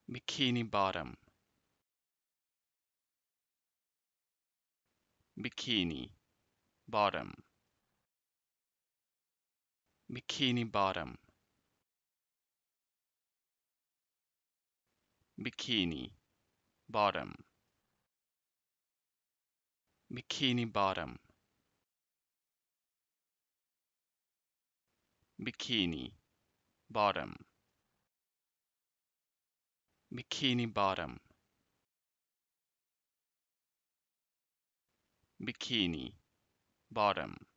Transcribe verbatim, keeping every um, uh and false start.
bikini bottom, bikini bottom, bikini bottom, bikini bottom, bikini bottom, bikini bottom, bikini bottom, bikini bottom.